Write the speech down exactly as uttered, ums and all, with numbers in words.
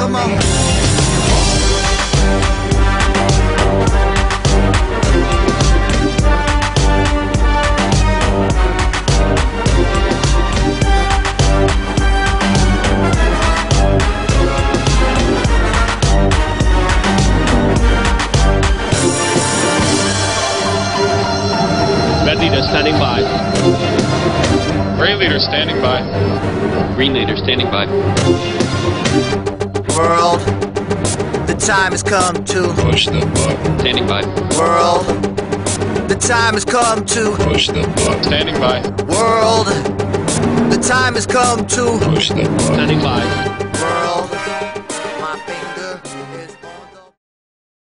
Come on. Red leader standing by. Gray leader standing by. Green leader standing by. World, the time has come to Push the button. Standing by. World, the time has come to Push the button. Standing by. World, the time has come to Push the button. Standing by.